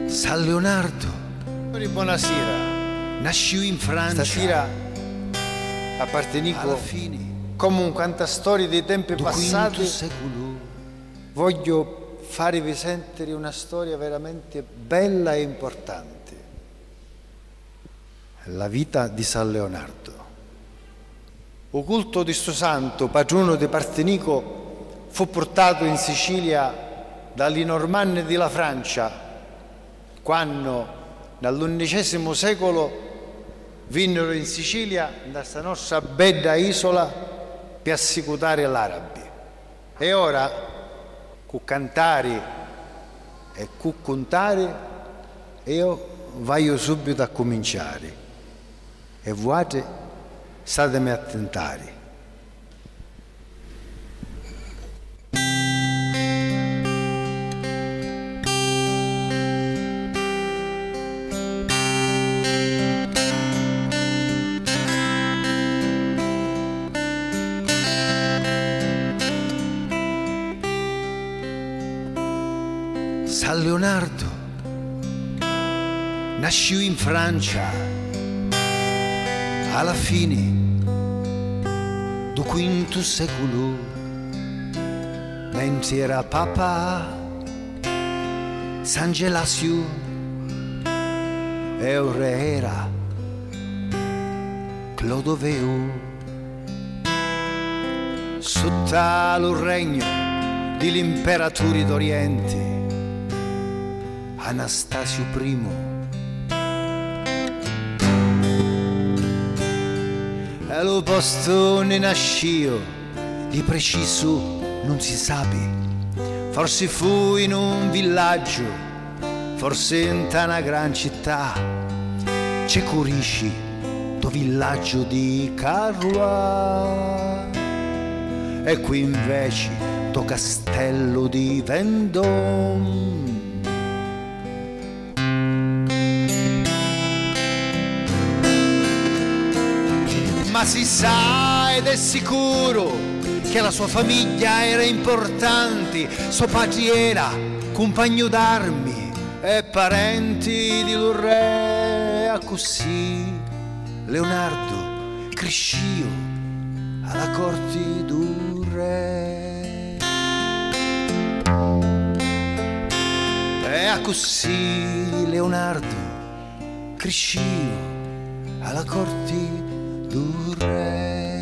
San Leonardo, buonasera. nasciu in Francia. Stasera appartenico alla fine come un cantastorie dei tempi do passati. quinto secolo. Voglio farvi sentire una storia veramente bella e importante. La vita di San Leonardo. Il culto di sto santo, patrono di Partenico, fu portato in Sicilia dagli normanni della Francia, quando nell'undicesimo secolo vennero in Sicilia, da questa nostra bella isola, per assicurare l'arabi. E ora, con cantare e con contare, io voglio subito a cominciare. E voi statemi attentari. San Leonardo nasciu in Francia alla fine do quinto secolo, mentre era Papa San Gelasio e il re era Clodoveo. Sotto il regno dell'imperatore d'Oriente Anastasio I e lo posto ne nascio di preciso non si sa, forse fu in un villaggio, forse in una gran città, c'è Curisci, do villaggio di Carua, e qui invece do castello di Vendôme. Ma si sa ed è sicuro che la sua famiglia era importante, suo padre era compagno d'armi e parenti di lo re. A così Leonardo cresciò alla corte del re. E a così Leonardo cresciò alla corte del re.